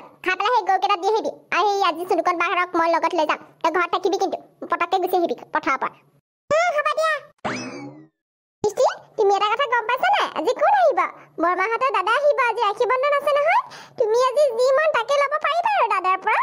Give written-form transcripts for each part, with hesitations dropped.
খাই পেলাই সেই গৰুকেইটা দি আহিবি আৰু সেই আজি চুনুকন বাহিৰক মই লগত লৈ যাম তই ঘৰত থাকিবি কিন্তু পটককে গুচি আহিবি পথাৰৰ পৰা হ'ব দিয়া ইষ্টি তুমি এটা কথা গম পাইছা নাই আজি কোন আহিব বৰমাহঁতৰ দাদা আহিব আজি ৰাখি বন্ধন আছে নহয় তুমি আজি যি মন তাকে ল'ব পাৰিবা আৰু দাদাৰ পৰা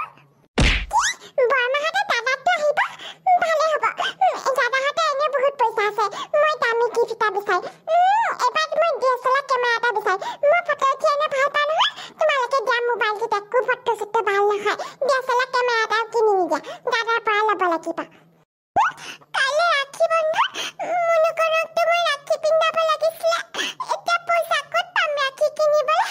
বৰমাহঁতৰ দাদাটো আহিব ভালে হ'ব দাদাহঁতৰ এনে বহুত পইচা আছে মই দামী গিফ্ট এটা বিচাৰি এবাৰ মই DSLR কেমেৰা এটা বিচাৰি মই ফটো উঠি এনে ভাল পাওঁ নহয় তোমালোকে দিয়া মোবাইলটোত একো ফটো চটো ভাল নহয় DSLR কেমেৰা এটাও কিনি নিদিয়া দাদাৰ পৰা ল'ব লাগিব কাইলৈ ৰাখি বন্ধন মুনুকনকতো মই ৰাখি পিন্ধাব লাগিছিলে এতিয়া পইচা ক'ত পাম ৰাখি কিনিবলৈ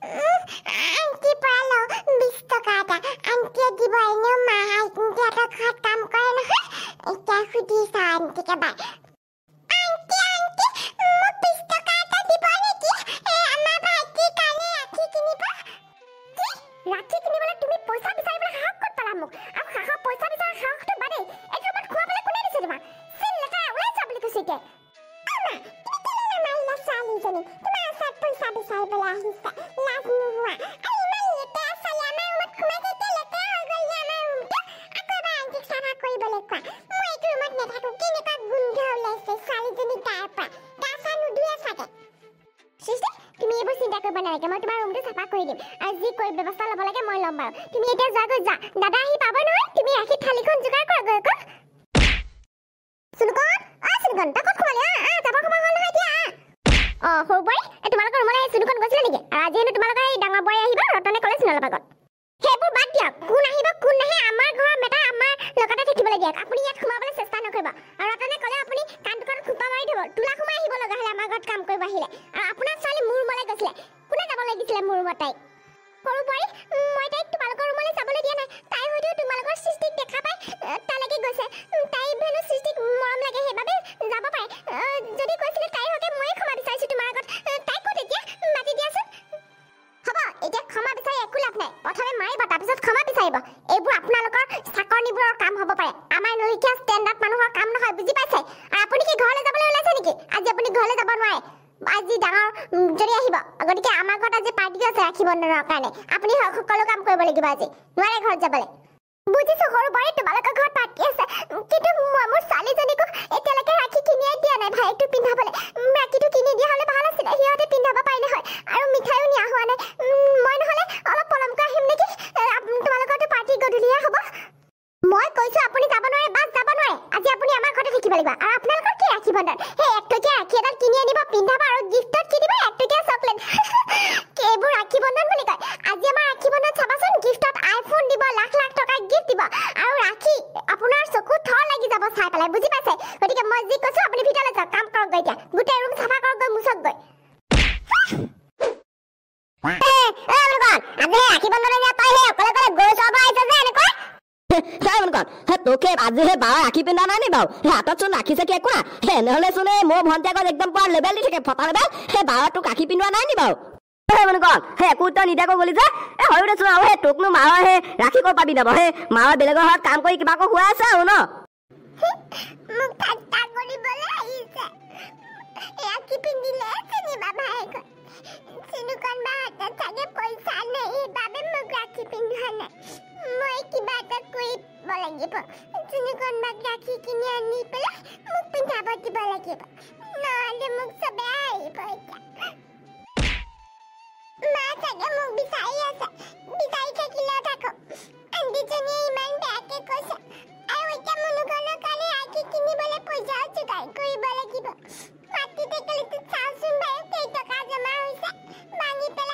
আন্টিৰ পৰা লওঁ 20 টকা এটা আন্টিয়ে দিব এনেও মা আন্টিহঁতৰ ঘৰত কাম কৰে নহয় এতিয়া সুধি চা আন্টিকে বাই আন্টি আন্টি মোক 20 টকা এটা দিব নেকি আমাৰ ভাইটিৰ কাৰণে ৰাখি কিনিব ৰাখি কিনিবলৈ তুমি পইচা বিচাৰিবলৈ সাহস ক'ত পালা মোক আৰু সাহস পইচা বিচাৰা সাহসটো বাদেই এইটো ৰুমত খোৱাবলৈ কোনে দিছে তোমাক চিল লেতেৰা ওলাই যা বুলি কৈছে এতিয়া আমা তুমি কেলে নামাৰিলা ছোৱালীজনী তোমাৰ ওচৰত পইচা বিচাৰিবলৈ আহিছে লাজ নোহোৱা আৰু ইমান লেতেৰা ছোৱালী আমাৰ ৰুমত সোমাই কেতিয়া লেতেৰা হৈ গ'ল আমাৰ ৰুমটো আকৌ এবাৰ আন্টিক চাফা কৰিবলৈ কোৱা মই এইটো ৰুমত নাথাকোঁ কেনেকুৱা গোন্ধ ওলাইছে ছোৱালীজনী গাৰ পৰা গা চা নুধুৱে চাগে সৃষ্টি তুমি এইবোৰ চিন্তা কৰিব নালাগে মই তোমাৰ ৰুমটো চাফা কৰি দিম আৰু যি কৰি ব্যৱস্থা ল'ব লাগে মই ল'ম বাৰু তুমি এতিয়া যোৱাগৈ যা দাদা আহি পাব নহয় তুমি ৰাখি থালিখন যোগাৰ কৰাগৈ আকৌ চুনুকন চুনুকন তই ক'ত সোমালি যাব সময় হ'ল নহয় এতিয়া সৰু বোৱাৰী তোমালোকৰ ৰুমলৈ চুনুকন গৈছিলে নেকি আৰু আজি হেনো তোমালোকৰ এই ডাঙৰ বোৱাৰী আহিব ৰতনে ক'লেছিল অলপ আগত সেইবোৰ বাদ দিয়ক কোন আহিব কোন নাহে আমাৰ ঘৰৰ মেটা আমাৰ লগতে থাকিবলৈ দিয়ক আপুনি ইয়াত সোমাবলৈ চেষ্টা নকৰিব আৰু ৰতনে ক'লে আপুনি কাণ দোকানত খোপা মাৰি দিব তোলা সোমাই আহিব লগা হ'লে আমাৰ ঘৰত কাম কৰিব আহিলে আৰু আপোনাৰ ছোৱালী মোৰ ৰুমলৈ গৈছিলে কোনে যাবলৈ দিছিলে মোৰ ৰুমত তাইক সৰু বোৱাৰী মই তাইক তোমালোকৰ ৰুমলৈ যাবলৈ দিয়া নাই তাই হয়তো তোমালোকৰ সৃষ্টিক দেখা পাই তালৈকে গৈছে তাই হেনো সৃষ্টিক মৰম লাগে সেইবাবে যাব পাৰে যদি কৈছিলে তাইৰ হকে ময়ে ক্ষমা বিচাৰিছোঁ তোমাৰ আগত তাই ক'ত এতিয়া মাতি দিয়াচোন হ'ব এতিয়া ক্ষমা বিচাৰি একো লাভ নাই প্ৰথমে মাৰিব তাৰপিছত ক্ষমা বিচাৰিব এইবোৰ আপোনালোকৰ চাকৰনিবোৰৰ কাম হ'ব পাৰে আমাৰ নৈকিয়া ষ্টেণ্ডাৰ্ড মানুহৰ কাম নহয় বুজি পাইছে আৰু আপুনি কি ঘৰলৈ যাবলৈ ওলাইছে নেকি আজি আপুনি ঘৰলৈ যাব নোৱাৰে আজি ডাঙৰ যদি আহিব গতিকে আমাৰ ঘৰত আজি পাৰ্টি আছে ৰাখি বন্ধনৰ কাৰণে আপুনি সকলো কাম কৰিব লাগিব আজি নোৱাৰে ঘৰত যাবলৈ বুজিছো সৰু বোৱাৰী তোমালোকৰ ঘৰত পাৰ্টি আছে কিন্তু মোৰ ছোৱালীজনীকো এতিয়ালৈকে ৰাখি কিনিয়াই দিয়া নাই ভাইটো পিন্ধাবলৈ ৰাখিটো কিনি দিয়া হ'লে ভাল আছিলে সিহঁতে পিন্ধাব পাৰিলে হয় আৰু মিঠাইও নিয়া হোৱা নাই মই নহ'লে অলপ পলমকৈ আহিম নেকি তোমালোকৰতো পাৰ্টি গধূলিয়ে হ'ব মই কৈছোঁ আপুনি যাব নোৱাৰে বাছ যাব নোৱাৰে আজি আপুনি আমাৰ ঘৰতে থাকিব লাগিব আৰু আপোনালোকৰ কি ৰাখি বন্ধন সেই 1 টকীয়া ৰাখি এডাল কিনি আনিব পিন্ধাব আৰু গিফ্টত কিনিব 1 টকীয়া চকলেট এইবোৰ ৰাখি বন্ধন বুলি কয় আজি আমাৰ ৰাখি বন্ধন চাবাচোন গিফ্টত আইফোন দিব লাখ লাখ টকাৰ গিফ্ট দিব আৰু ৰাখি আপোনাৰ চকু থৰ লাগি যাব চাই পেলাই বুজি পাইছে গতিকে মই যি কৈছোঁ আপুনি ভিতৰলৈ যাওক কাম কৰক এতিয়া গোটেই ৰুম চাফা কৰক গৈ মুচক গৈ ৰাখি বন্ধন তই সেই অকলে অকলে গৰু চৰাব আহিছ যে এনেকুৱা তোকে আজি সেই বাৰ ৰাখি পিন্ধা নাই নি বাৰু হাতত চোন ৰাখিছে কি একো না এনেহ'লে চোন মোৰ ভণ্টি আগত একদম পুৰা লেবেল দি থাকে ফটা লেবেল সেই বাৰ তোক ৰাখি পিন্ধোৱা নাই নি বাৰু সেই একো উত্তৰ নিদিয়াকৈ গ'লি যে হয়ো দেচোন আৰু সেই তোকনো মাৰ সেই ৰাখি ক'ত পাবি যাব সেই মাৰ বেলেগৰ ঘৰত কাম কৰি কিবা আকৌ শুৱাই আছে আৰু ন ৰাখি পিন্ধিলে চিনিবা ভাইক চিনুকন বা হাতত চাগে পইচা নাই সেইবাবে মোক ৰাখি পিন্ধোৱা নাই মই কিবা এটা কৰিব লাগিব চিনুকন বাক ৰাখি কিনি আনি পেলাই মোক পিন্ধাব দিব লাগিব নহ'লে মোক চবে আহিব এতিয়া মা চাগে মোক বিচাৰি আছে বিচাৰি থাকিলেও থাকক আন্টিজনীয়ে ইমান বেয়াকৈ কৈছে আৰু এতিয়া মুনুকনৰ কাৰণে ৰাখি কিনিবলৈ পইচাও যোগাৰ কৰিব লাগিব মাটি টেকেলিটো চাওঁচোন বাৰু কেইটকা জমা হৈছে ভাঙি পেলাই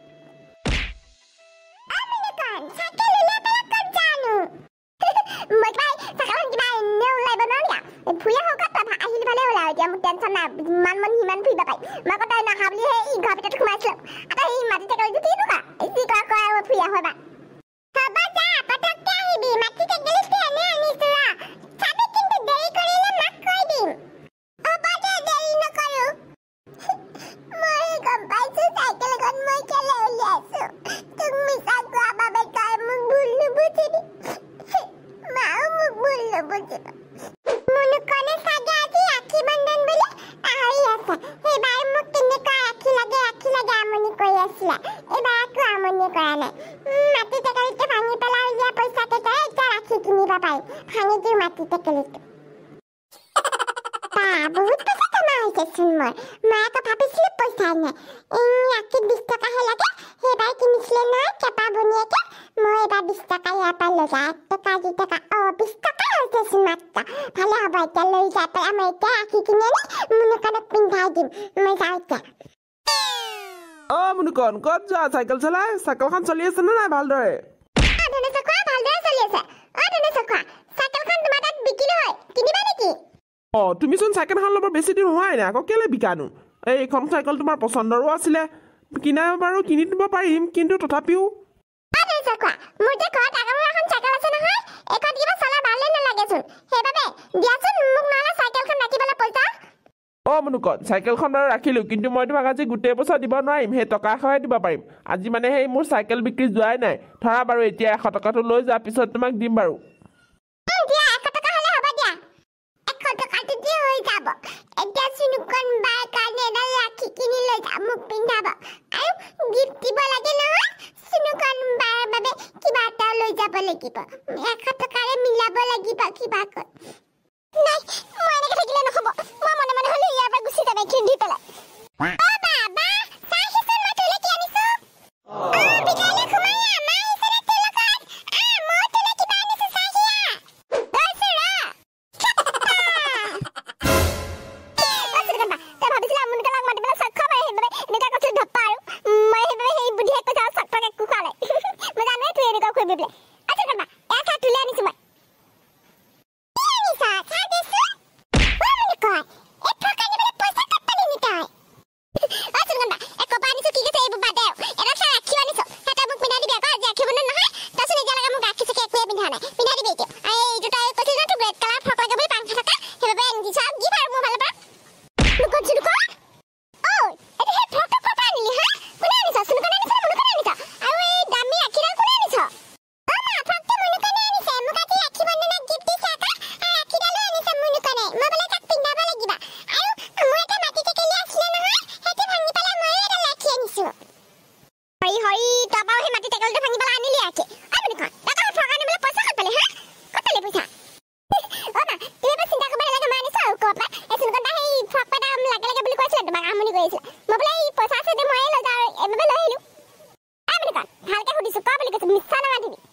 মুনুকন চাইকেল ওলাই পেলাই ক'ত যানো মই পাই চাইকেলখন কিবা এনে ওলাই বনাওঁ ফুৰি আহক তই আহিলি ভালে হ'ল আৰু এতিয়া মোৰ টেনশ্যন নাই যিমান মন সিমান ফুৰিব পাৰি মই আকৌ তই নাহা বুলি সেই ঘৰৰ ভিতৰত সোমাইছিলোঁ আকৌ সেই মাটি টেকেলিটো কি নুকা যি কৰা কৰা আৰু ফুৰি আহ বা হ'ব যা পটককৈ আহিবি মাটি টেকেলিটো এনে আনিছোঁ ৰ চাবি কিন্তু দেৰি কৰিলে মাক কৈ দিম হ'ব দে দেৰি নকৰোঁ মই গম পাইছোঁ চাইকেলখন মই কেলে উলিয়াইছোঁ তোক মিছা কোৱা বাবে তই মোক ভুল নুবুজিবি মাও মোক ভুল নুবুজিব মুনুকনে চাগে আজি ৰাখি বন্ধন বুলি পাহৰি আছে সেইবাৰ মোক কেনেকুৱা ৰাখি লাগে আমনি কৰি আছিলে এইবাৰ একো আমনি কৰা নাই মাটি টেকেলিটো ভাঙি পেলাই উলিয়া পইচা কেইটা এতিয়া ৰাখি কিনিব পাৰি ভাঙি দিওঁ মাটি টেকেলিটো বহুত পইচা জমা হৈছেচোন মই আকৌ ভাবিছিলোঁ পইচা নাই ৰাখি 20 টকাহে লাগে সেইবাৰ কিনিছিলে নহয় কেপা বনীয়াকে মই এবাৰ 20 টকা ইয়াৰ পৰা লৈ যাওঁ 1 টকা 2 টকা 20 টকা হৈছেচোন মাত্ৰ ভালে হ'ব এতিয়া লৈ যাই পেলাই মই এতিয়া ৰাখি কিনি আনি মুনুকণক পিন্ধাই দিম মই যাওঁ এতিয়া মুনুকণ ক'ত যোৱা চাইকেল চলাই চাইকেলখন চলি আছে নে নাই ভালদৰে ভালদৰে চলি আছে চাইকেলখন তোমাৰ তাত বিক্ৰী নহয় কিনিবা নেকি তুমিচোন চাইকেলখন ল'ব বেছি দিন হোৱাই নাই আকৌ কেলে বিকানো এইখন চাইকেল তোমাৰ পচন্দৰো আছিলে কিনা বাৰু কিনি দিব পাৰিম কিন্তু তথাপিও মোৰ যে ঘৰত আগৰ এখন চাইকেল আছে নহয় এখন কিবা চলা ভালে নালাগেচোন সেইবাবে দিয়াচোন মোক নহ'লে চাইকেলখন ৰাখিবলৈ পইচা মুনুকণ চাইকেলখন বাৰু ৰাখিলোঁ কিন্তু মই তোমাক আজি গোটেই পইচা দিব নোৱাৰিম সেই টকা এশহে দিব পাৰিম আজি মানে সেই মোৰ চাইকেল বিক্ৰী যোৱাই নাই ধৰা বাৰু এতিয়া 100 টকাটো লৈ যোৱা পিছত তোমাক দিম বাৰু এতিয়া সুনুকণ বাৰ কাৰণে এডাল ৰাখি কিনি লৈ যাম মোক পিন্ধাব আৰু গিফ্ট দিব লাগে নহয় সুনুকণ বাৰ বাবে কিবা এটা লৈ যাব লাগিব 100 টকাৰে মিলাব লাগিব কিবা কয় নাই মই এনেকৈ থাকিলে নহ'ব মই মনে মনে হ'লে ইয়াৰ পৰা গুচি যাম এইখিনি দি পেলাই বাবা চাহিচোন মই তোলে কি আনিছোঁ ভিখাৰী খুমাইয়া মা আহিছেনে তোৰ লগত মই তোলে কিবা আনিছোঁ চাহিয়া গৈছোঁ ৰ ভালকে সুধিছো ক বুলি কৈছে মিছা নামাতিবি